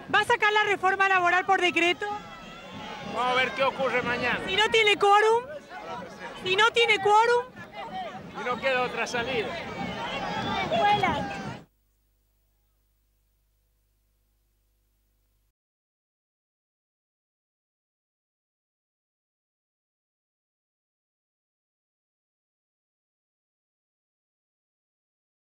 ¿Va a sacar la reforma laboral por decreto? Vamos a ver qué ocurre mañana. Si no tiene quórum, y no queda otra salida. Vuela.